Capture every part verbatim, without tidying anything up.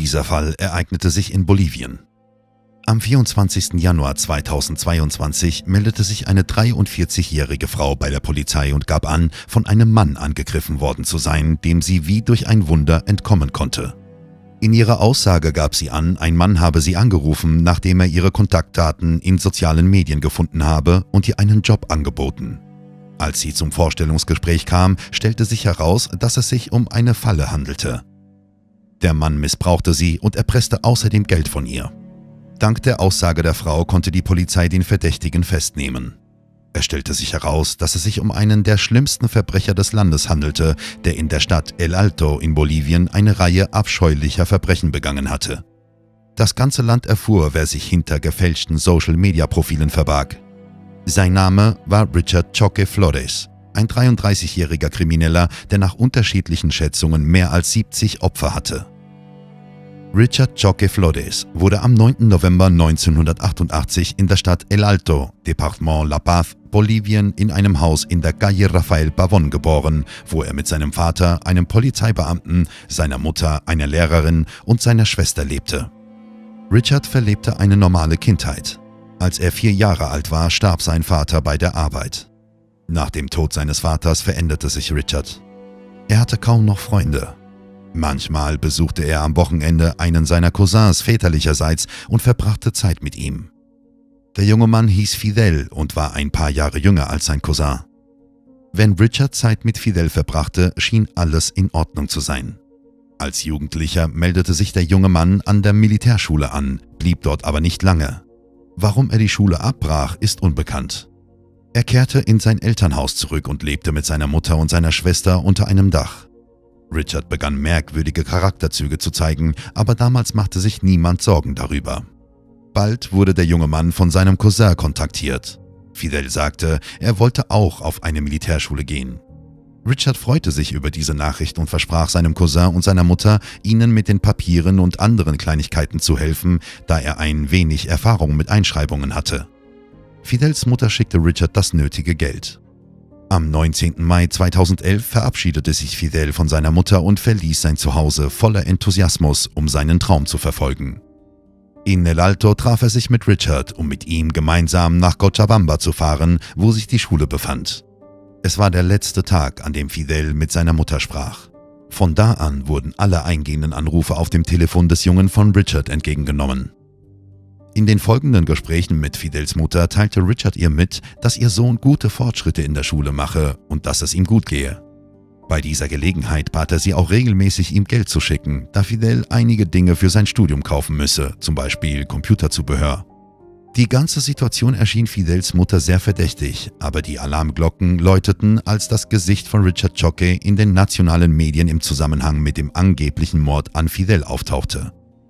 Dieser Fall ereignete sich in Bolivien. Am vierundzwanzigsten Januar zweitausendzweiundzwanzig meldete sich eine dreiundvierzigjährige Frau bei der Polizei und gab an, von einem Mann angegriffen worden zu sein, dem sie wie durch ein Wunder entkommen konnte. In ihrer Aussage gab sie an, ein Mann habe sie angerufen, nachdem er ihre Kontaktdaten in sozialen Medien gefunden habe und ihr einen Job angeboten. Als sie zum Vorstellungsgespräch kam, stellte sich heraus, dass es sich um eine Falle handelte. Der Mann missbrauchte sie und erpresste außerdem Geld von ihr. Dank der Aussage der Frau konnte die Polizei den Verdächtigen festnehmen. Es stellte sich heraus, dass es sich um einen der schlimmsten Verbrecher des Landes handelte, der in der Stadt El Alto in Bolivien eine Reihe abscheulicher Verbrechen begangen hatte. Das ganze Land erfuhr, wer sich hinter gefälschten Social-Media-Profilen verbarg. Sein Name war Richard Choque Flores, ein dreiunddreißigjähriger Krimineller, der nach unterschiedlichen Schätzungen mehr als siebzig Opfer hatte. Richard Choque Flores wurde am neunten November neunzehnhundertachtundachtzig in der Stadt El Alto, Departement La Paz, Bolivien, in einem Haus in der Calle Rafael Pavón geboren, wo er mit seinem Vater, einem Polizeibeamten, seiner Mutter, einer Lehrerin und seiner Schwester lebte. Richard verlebte eine normale Kindheit. Als er vier Jahre alt war, starb sein Vater bei der Arbeit. Nach dem Tod seines Vaters veränderte sich Richard. Er hatte kaum noch Freunde. Manchmal besuchte er am Wochenende einen seiner Cousins väterlicherseits und verbrachte Zeit mit ihm. Der junge Mann hieß Fidel und war ein paar Jahre jünger als sein Cousin. Wenn Richard Zeit mit Fidel verbrachte, schien alles in Ordnung zu sein. Als Jugendlicher meldete sich der junge Mann an der Militärschule an, blieb dort aber nicht lange. Warum er die Schule abbrach, ist unbekannt. Er kehrte in sein Elternhaus zurück und lebte mit seiner Mutter und seiner Schwester unter einem Dach. Richard begann merkwürdige Charakterzüge zu zeigen, aber damals machte sich niemand Sorgen darüber. Bald wurde der junge Mann von seinem Cousin kontaktiert. Fidel sagte, er wollte auch auf eine Militärschule gehen. Richard freute sich über diese Nachricht und versprach seinem Cousin und seiner Mutter, ihnen mit den Papieren und anderen Kleinigkeiten zu helfen, da er ein wenig Erfahrung mit Einschreibungen hatte. Fidels Mutter schickte Richard das nötige Geld. Am neunzehnten Mai zweitausendelf verabschiedete sich Fidel von seiner Mutter und verließ sein Zuhause voller Enthusiasmus, um seinen Traum zu verfolgen. In El Alto traf er sich mit Richard, um mit ihm gemeinsam nach Cochabamba zu fahren, wo sich die Schule befand. Es war der letzte Tag, an dem Fidel mit seiner Mutter sprach. Von da an wurden alle eingehenden Anrufe auf dem Telefon des Jungen von Richard entgegengenommen. In den folgenden Gesprächen mit Fidels Mutter teilte Richard ihr mit, dass ihr Sohn gute Fortschritte in der Schule mache und dass es ihm gut gehe. Bei dieser Gelegenheit bat er sie auch regelmäßig, ihm Geld zu schicken, da Fidel einige Dinge für sein Studium kaufen müsse, zum Beispiel Computerzubehör. Die ganze Situation erschien Fidels Mutter sehr verdächtig, aber die Alarmglocken läuteten, als das Gesicht von Richard Choque in den nationalen Medien im Zusammenhang mit dem angeblichen Mord an Fidel auftauchte.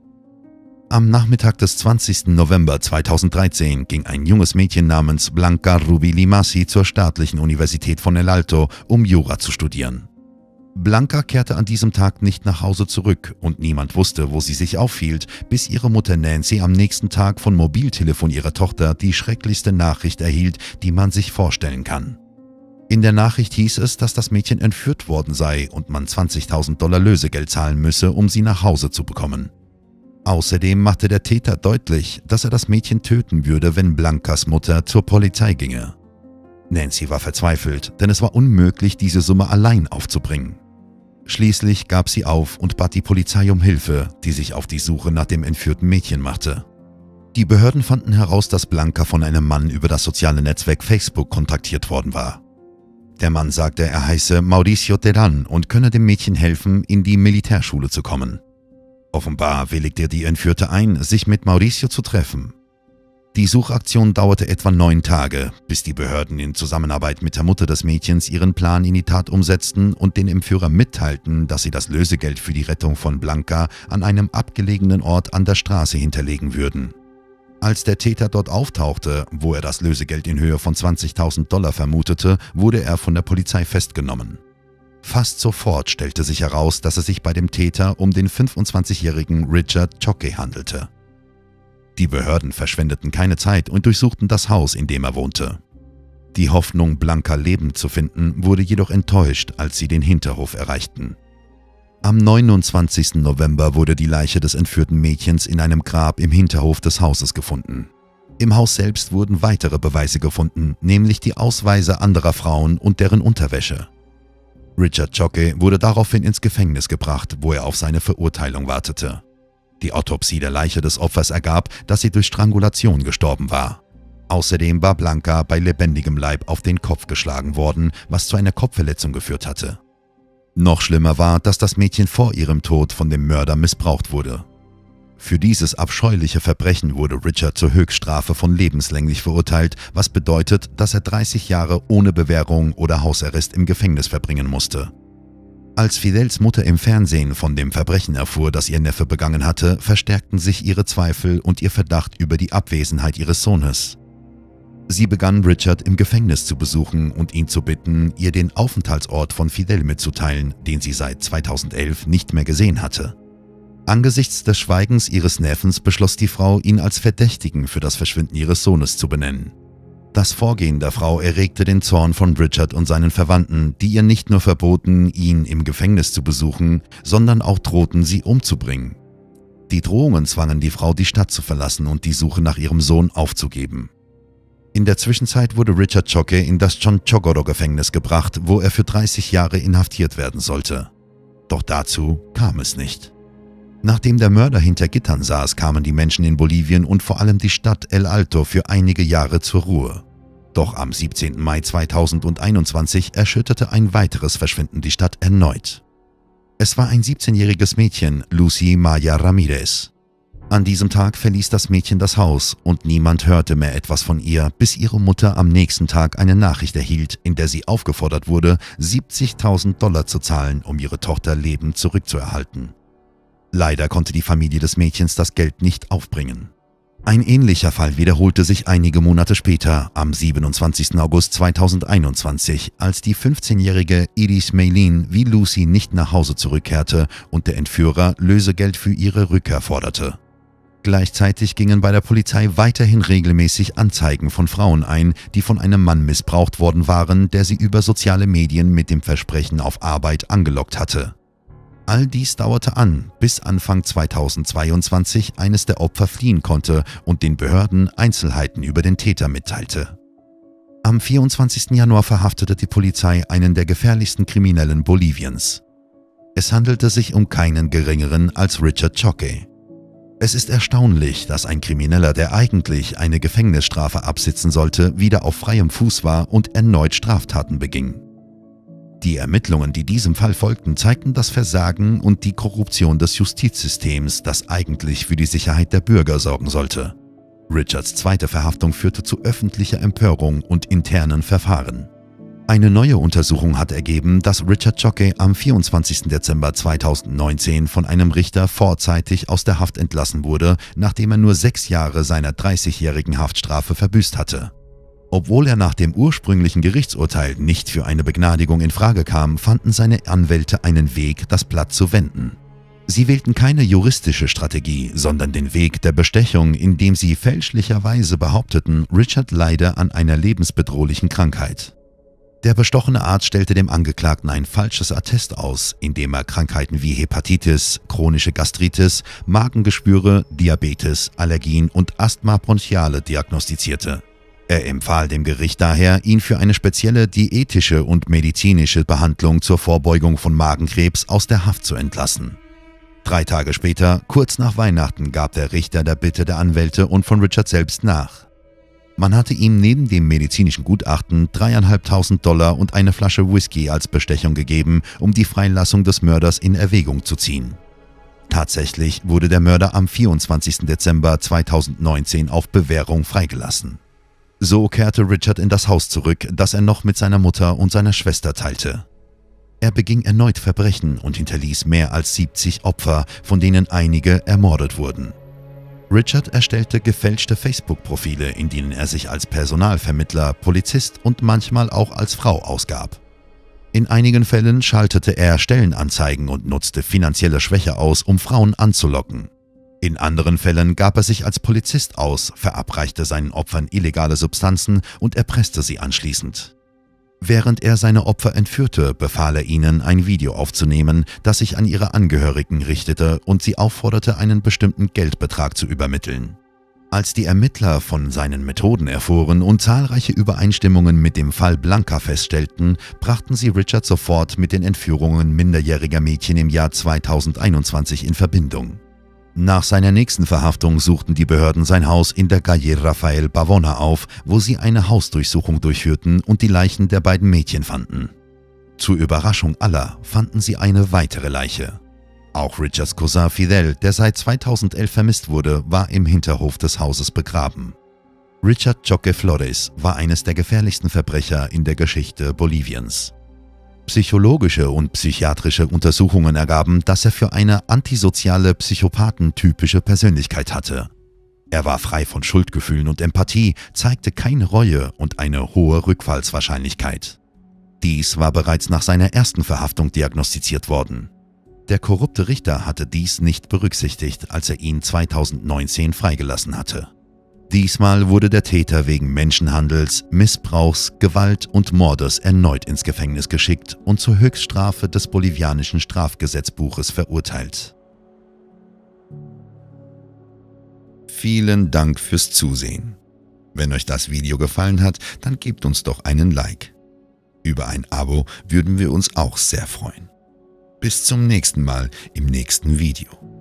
Am Nachmittag des zwanzigsten November zweitausenddreizehn ging ein junges Mädchen namens Blanca Rubi Limassi zur staatlichen Universität von El Alto, um Jura zu studieren. Blanca kehrte an diesem Tag nicht nach Hause zurück und niemand wusste, wo sie sich aufhielt, bis ihre Mutter Nancy am nächsten Tag vom Mobiltelefon ihrer Tochter die schrecklichste Nachricht erhielt, die man sich vorstellen kann. In der Nachricht hieß es, dass das Mädchen entführt worden sei und man zwanzigtausend Dollar Lösegeld zahlen müsse, um sie nach Hause zu bekommen. Außerdem machte der Täter deutlich, dass er das Mädchen töten würde, wenn Blancas Mutter zur Polizei ginge. Nancy war verzweifelt, denn es war unmöglich, diese Summe allein aufzubringen. Schließlich gab sie auf und bat die Polizei um Hilfe, die sich auf die Suche nach dem entführten Mädchen machte. Die Behörden fanden heraus, dass Blanca von einem Mann über das soziale Netzwerk Facebook kontaktiert worden war. Der Mann sagte, er heiße Mauricio Terán und könne dem Mädchen helfen, in die Militärschule zu kommen. Offenbar willigte die Entführte ein, sich mit Mauricio zu treffen. Die Suchaktion dauerte etwa neun Tage, bis die Behörden in Zusammenarbeit mit der Mutter des Mädchens ihren Plan in die Tat umsetzten und den Entführer mitteilten, dass sie das Lösegeld für die Rettung von Blanca an einem abgelegenen Ort an der Straße hinterlegen würden. Als der Täter dort auftauchte, wo er das Lösegeld in Höhe von zwanzigtausend Dollar vermutete, wurde er von der Polizei festgenommen. Fast sofort stellte sich heraus, dass es sich bei dem Täter um den fünfundzwanzigjährigen Richard Choque handelte. Die Behörden verschwendeten keine Zeit und durchsuchten das Haus, in dem er wohnte. Die Hoffnung, Blanca lebend zu finden, wurde jedoch enttäuscht, als sie den Hinterhof erreichten. Am neunundzwanzigsten November wurde die Leiche des entführten Mädchens in einem Grab im Hinterhof des Hauses gefunden. Im Haus selbst wurden weitere Beweise gefunden, nämlich die Ausweise anderer Frauen und deren Unterwäsche. Richard Ciocche wurde daraufhin ins Gefängnis gebracht, wo er auf seine Verurteilung wartete. Die Autopsie der Leiche des Opfers ergab, dass sie durch Strangulation gestorben war. Außerdem war Blanca bei lebendigem Leib auf den Kopf geschlagen worden, was zu einer Kopfverletzung geführt hatte. Noch schlimmer war, dass das Mädchen vor ihrem Tod von dem Mörder missbraucht wurde. Für dieses abscheuliche Verbrechen wurde Richard zur Höchststrafe von lebenslänglich verurteilt, was bedeutet, dass er dreißig Jahre ohne Bewährung oder Hausarrest im Gefängnis verbringen musste. Als Fidels Mutter im Fernsehen von dem Verbrechen erfuhr, das ihr Neffe begangen hatte, verstärkten sich ihre Zweifel und ihr Verdacht über die Abwesenheit ihres Sohnes. Sie begann Richard im Gefängnis zu besuchen und ihn zu bitten, ihr den Aufenthaltsort von Fidel mitzuteilen, den sie seit zweitausendelf nicht mehr gesehen hatte. Angesichts des Schweigens ihres Neffens beschloss die Frau, ihn als Verdächtigen für das Verschwinden ihres Sohnes zu benennen. Das Vorgehen der Frau erregte den Zorn von Richard und seinen Verwandten, die ihr nicht nur verboten, ihn im Gefängnis zu besuchen, sondern auch drohten, sie umzubringen. Die Drohungen zwangen die Frau, die Stadt zu verlassen und die Suche nach ihrem Sohn aufzugeben. In der Zwischenzeit wurde Richard Ciocche in das Choncogoro-Gefängnis gebracht, wo er für dreißig Jahre inhaftiert werden sollte. Doch dazu kam es nicht. Nachdem der Mörder hinter Gittern saß, kamen die Menschen in Bolivien und vor allem die Stadt El Alto für einige Jahre zur Ruhe. Doch am siebzehnten Mai zweitausendeinundzwanzig erschütterte ein weiteres Verschwinden die Stadt erneut. Es war ein siebzehnjähriges Mädchen, Lucy Maya Ramirez. An diesem Tag verließ das Mädchen das Haus und niemand hörte mehr etwas von ihr, bis ihre Mutter am nächsten Tag eine Nachricht erhielt, in der sie aufgefordert wurde, siebzigtausend Dollar zu zahlen, um ihre Tochter lebend zurückzuerhalten. Leider konnte die Familie des Mädchens das Geld nicht aufbringen. Ein ähnlicher Fall wiederholte sich einige Monate später, am siebenundzwanzigsten August zweitausendeinundzwanzig, als die fünfzehnjährige Iris Meilin wie Lucy nicht nach Hause zurückkehrte und der Entführer Lösegeld für ihre Rückkehr forderte. Gleichzeitig gingen bei der Polizei weiterhin regelmäßig Anzeigen von Frauen ein, die von einem Mann missbraucht worden waren, der sie über soziale Medien mit dem Versprechen auf Arbeit angelockt hatte. All dies dauerte an, bis Anfang zweitausendzweiundzwanzig eines der Opfer fliehen konnte und den Behörden Einzelheiten über den Täter mitteilte. Am vierundzwanzigsten Januar verhaftete die Polizei einen der gefährlichsten Kriminellen Boliviens. Es handelte sich um keinen geringeren als Richard Ciocche. Es ist erstaunlich, dass ein Krimineller, der eigentlich eine Gefängnisstrafe absitzen sollte, wieder auf freiem Fuß war und erneut Straftaten beging. Die Ermittlungen, die diesem Fall folgten, zeigten das Versagen und die Korruption des Justizsystems, das eigentlich für die Sicherheit der Bürger sorgen sollte. Richards zweite Verhaftung führte zu öffentlicher Empörung und internen Verfahren. Eine neue Untersuchung hat ergeben, dass Richard Ciocche am vierundzwanzigsten Dezember zweitausendneunzehn von einem Richter vorzeitig aus der Haft entlassen wurde, nachdem er nur sechs Jahre seiner dreißigjährigen Haftstrafe verbüßt hatte. Obwohl er nach dem ursprünglichen Gerichtsurteil nicht für eine Begnadigung in Frage kam, fanden seine Anwälte einen Weg, das Blatt zu wenden. Sie wählten keine juristische Strategie, sondern den Weg der Bestechung, indem sie fälschlicherweise behaupteten, Richard leide an einer lebensbedrohlichen Krankheit. Der bestochene Arzt stellte dem Angeklagten ein falsches Attest aus, indem er Krankheiten wie Hepatitis, chronische Gastritis, Magengeschwüre, Diabetes, Allergien und Asthma bronchiale diagnostizierte. Er empfahl dem Gericht daher, ihn für eine spezielle diätische und medizinische Behandlung zur Vorbeugung von Magenkrebs aus der Haft zu entlassen. Drei Tage später, kurz nach Weihnachten, gab der Richter der Bitte der Anwälte und von Richard selbst nach. Man hatte ihm neben dem medizinischen Gutachten dreieinhalbtausend Dollar und eine Flasche Whisky als Bestechung gegeben, um die Freilassung des Mörders in Erwägung zu ziehen. Tatsächlich wurde der Mörder am vierundzwanzigsten Dezember zweitausendneunzehn auf Bewährung freigelassen. So kehrte Richard in das Haus zurück, das er noch mit seiner Mutter und seiner Schwester teilte. Er beging erneut Verbrechen und hinterließ mehr als siebzig Opfer, von denen einige ermordet wurden. Richard erstellte gefälschte Facebook-Profile, in denen er sich als Personalvermittler, Polizist und manchmal auch als Frau ausgab. In einigen Fällen schaltete er Stellenanzeigen und nutzte finanzielle Schwäche aus, um Frauen anzulocken. In anderen Fällen gab er sich als Polizist aus, verabreichte seinen Opfern illegale Substanzen und erpresste sie anschließend. Während er seine Opfer entführte, befahl er ihnen, ein Video aufzunehmen, das sich an ihre Angehörigen richtete und sie aufforderte, einen bestimmten Geldbetrag zu übermitteln. Als die Ermittler von seinen Methoden erfuhren und zahlreiche Übereinstimmungen mit dem Fall Blanca feststellten, brachten sie Richard sofort mit den Entführungen minderjähriger Mädchen im Jahr zweitausendeinundzwanzig in Verbindung. Nach seiner nächsten Verhaftung suchten die Behörden sein Haus in der Calle Rafael Pavona auf, wo sie eine Hausdurchsuchung durchführten und die Leichen der beiden Mädchen fanden. Zur Überraschung aller fanden sie eine weitere Leiche. Auch Richards Cousin Fidel, der seit zweitausendelf vermisst wurde, war im Hinterhof des Hauses begraben. Richard Choque Flores war eines der gefährlichsten Verbrecher in der Geschichte Boliviens. Psychologische und psychiatrische Untersuchungen ergaben, dass er für eine antisoziale, psychopathentypische Persönlichkeit hatte. Er war frei von Schuldgefühlen und Empathie, zeigte keine Reue und eine hohe Rückfallswahrscheinlichkeit. Dies war bereits nach seiner ersten Verhaftung diagnostiziert worden. Der korrupte Richter hatte dies nicht berücksichtigt, als er ihn zweitausendneunzehn freigelassen hatte. Diesmal wurde der Täter wegen Menschenhandels, Missbrauchs, Gewalt und Mordes erneut ins Gefängnis geschickt und zur Höchststrafe des bolivianischen Strafgesetzbuches verurteilt. Vielen Dank fürs Zusehen. Wenn euch das Video gefallen hat, dann gebt uns doch einen Like. Über ein Abo würden wir uns auch sehr freuen. Bis zum nächsten Mal im nächsten Video.